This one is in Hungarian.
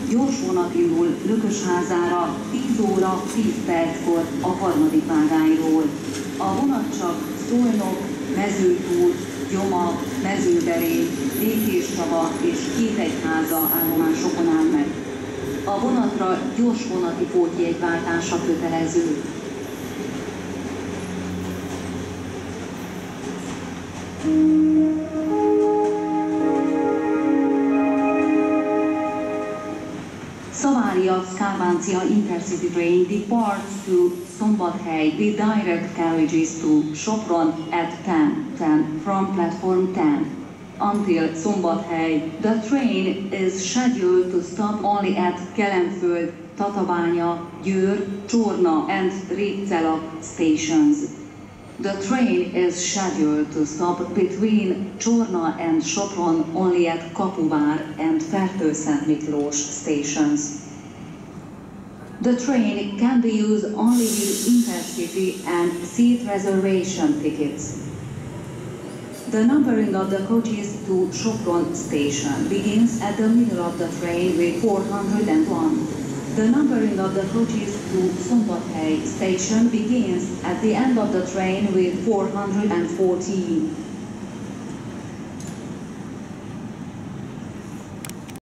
gyors vonat indul Lökösházára 10 óra 10 perckor a harmadik vágányról. A vonat csak Szolnok, Mezőtúr, Gyoma, Mezőberény, Békéscsaba és Kétegyháza állomásokon áll meg. A vonatra gyors vonati pótjegyváltása kötelező. Savaria-Skarbáncia Intercity train departs to Szombathely with direct carriages to Sopron at 10:10 from platform 10. Until Szombathely, the train is scheduled to stop only at Kelenföld, Tatabánya, Győr, Csorna and Répcela stations. The train is scheduled to stop between Csorna and Sopron only at Kapuvár and Fertőszentmiklós stations. The train can be used only with intercity and seat reservation tickets. The numbering of the coaches to Sopron station begins at the middle of the train with 401. The numbering of the coaches to Szombathely station begins at the end of the train with 414.